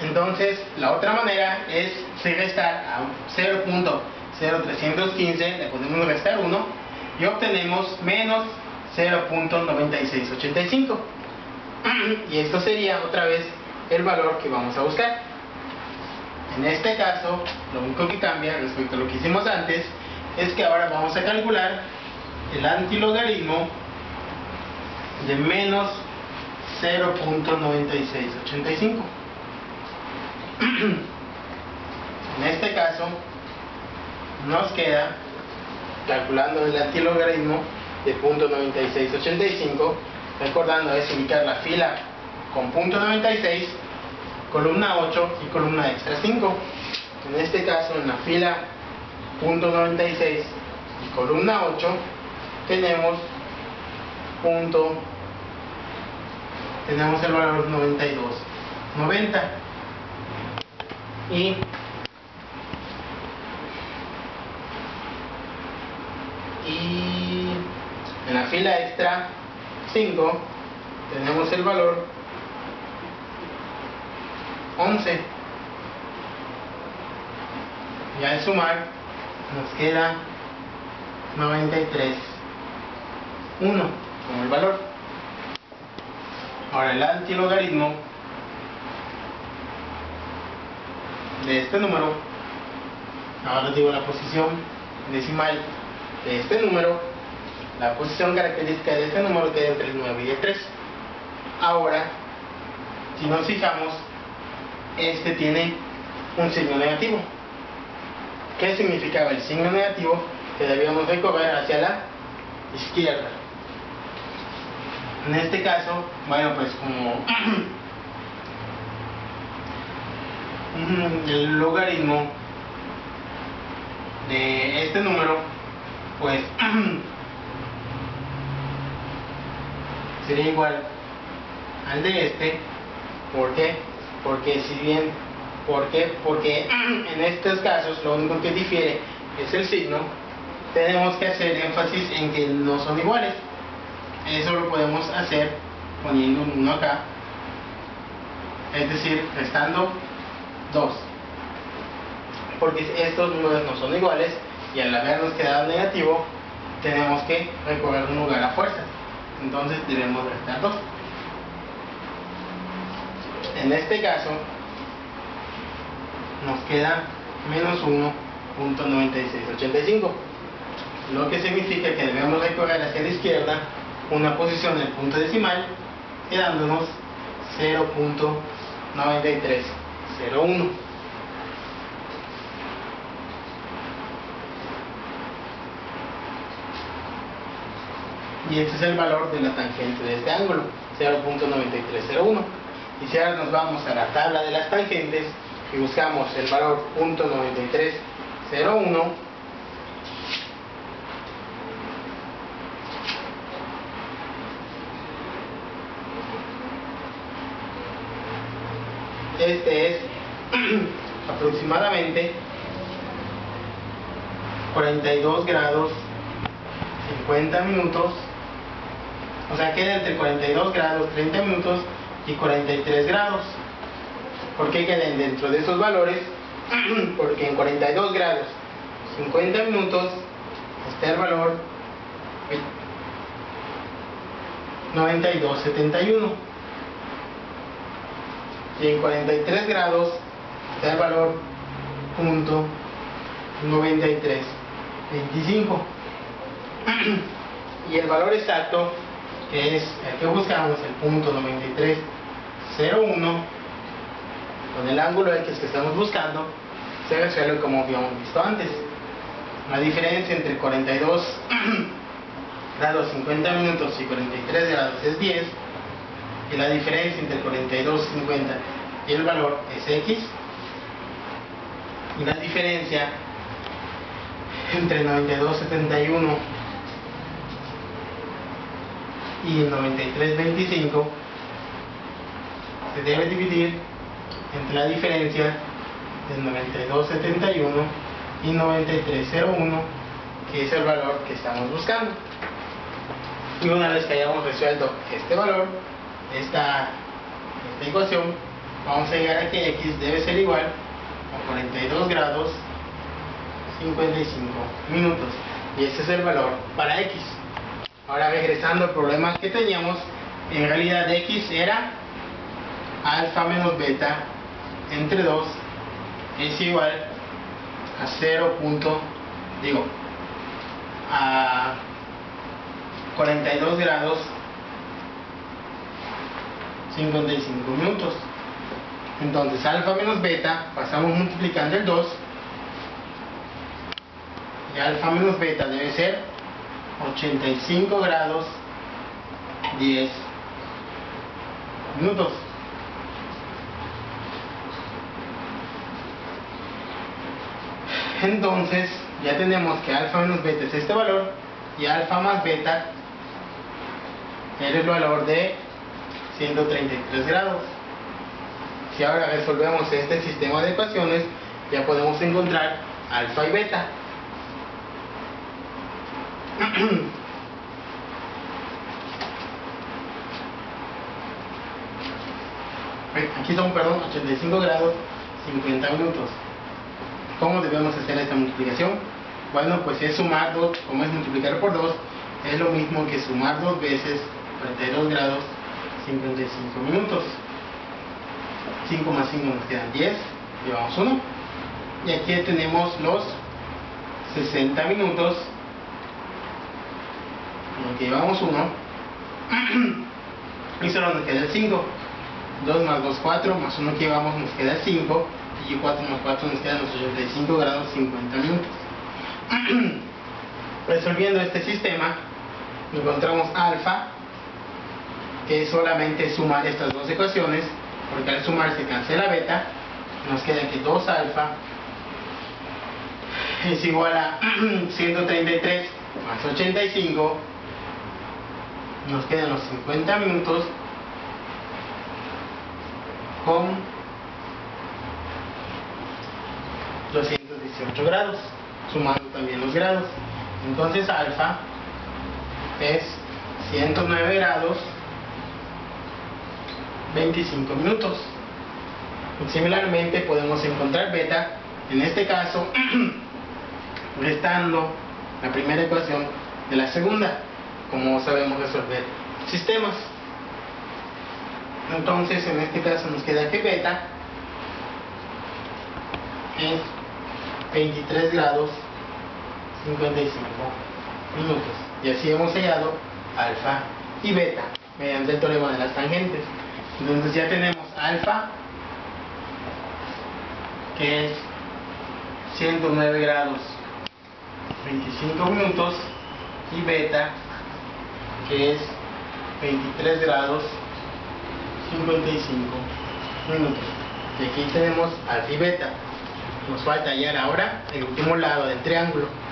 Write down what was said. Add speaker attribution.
Speaker 1: Entonces, la otra manera es si restar a 0.0315, le podemos restar 1 y obtenemos menos 0.9685. Y esto sería otra vez el valor que vamos a buscar. En este caso, lo único que cambia respecto a lo que hicimos antes es que ahora vamos a calcular el antilogaritmo de menos 0.9685. En este caso nos queda, calculando el antilogaritmo de 0.9685, recordando es indicar la fila con 0.96, columna 8 y columna extra 5. En este caso, en la fila 0.96 y columna 8 tenemos el valor 92.90 y en la fila extra 5 tenemos el valor 11 y al sumar nos queda 93.1 como el valor. Ahora el antilogaritmo de este número, ahora digo la posición decimal de este número, la posición característica de este número queda entre el 9 y el 3. Ahora, si nos fijamos, este tiene un signo negativo. ¿Qué significaba el signo negativo? Que debíamos recorrer hacia la izquierda. En este caso, bueno, pues como el logaritmo de este número, pues sería igual al de este. ¿Por qué? Porque en estos casos lo único que difiere es el signo. Tenemos que hacer énfasis en que no son iguales. Eso lo podemos hacer poniendo un 1 acá, es decir, restando 2, porque estos números no son iguales y al habernos quedado negativo tenemos que recorrer un lugar a fuerzas, entonces debemos restar 2. En este caso nos queda menos 1.9685, lo que significa que debemos recorrer hacia la izquierda una posición del punto decimal, quedándonos 0.9301. Y este es el valor de la tangente de este ángulo, 0.9301. Y si ahora nos vamos a la tabla de las tangentes y buscamos el valor 0.9301, este es aproximadamente 42 grados 50 minutos, o sea, queda entre 42 grados 30 minutos y 43 grados. ¿Por qué quedan dentro de esos valores? Porque en 42 grados 50 minutos está el valor 92.71 y en 43 grados está el valor .9325 y el valor exacto, que es el que buscamos, el .9301, con el ángulo X que estamos buscando, se resuelve como habíamos visto antes. La diferencia entre 42 grados 50 minutos y 43 grados es 10, y la diferencia entre 42.50 y el valor es X, y la diferencia entre 92.71 y 93.25 se debe dividir entre la diferencia de 92.71 y 93.01, que es el valor que estamos buscando. Y una vez que hayamos resuelto este valor, esta ecuación, vamos a llegar a que x debe ser igual a 42 grados 55 minutos. Y ese es el valor para x. Ahora, regresando al problema que teníamos, en realidad x era alfa menos beta entre 2 es igual a 42 grados 55 minutos. Entonces alfa menos beta, pasamos multiplicando el 2, y alfa menos beta debe ser 85 grados 10 minutos. Entonces ya tenemos que alfa menos beta es este valor, y alfa más beta es el valor de 133 grados. Si ahora resolvemos este sistema de ecuaciones, ya podemos encontrar alfa y beta. Aquí son, 85 grados 50 minutos. ¿Cómo debemos hacer esta multiplicación? Bueno, pues es sumar 2, como es multiplicar por 2, es lo mismo que sumar 2 veces 42 grados 55 minutos. 5 más 5 nos quedan 10, llevamos 1. Y aquí tenemos los 60 minutos, aquí llevamos 1. Y solo nos queda el 5. 2 más 2, 4, más 1 que llevamos nos queda 5. Y 4 más 4 nos quedan los 85 grados 50 minutos. Resolviendo este sistema, encontramos alfa, que es solamente sumar estas dos ecuaciones, porque al sumar se cancela beta, nos queda que 2 alfa es igual a 133 más 85, nos quedan los 50 minutos con 218 grados, sumando también los grados. Entonces alfa es 109 grados 25 minutos. Y similarmente podemos encontrar beta, en este caso restando la primera ecuación de la segunda, como sabemos resolver sistemas. Entonces en este caso nos queda que beta es 23 grados 55 minutos. Y así hemos hallado alfa y beta mediante el teorema de las tangentes. Entonces ya tenemos alfa, que es 109 grados 25 minutos, y beta, que es 23 grados 55 minutos. Y aquí tenemos alfa y beta. Nos falta hallar ahora el último lado del triángulo.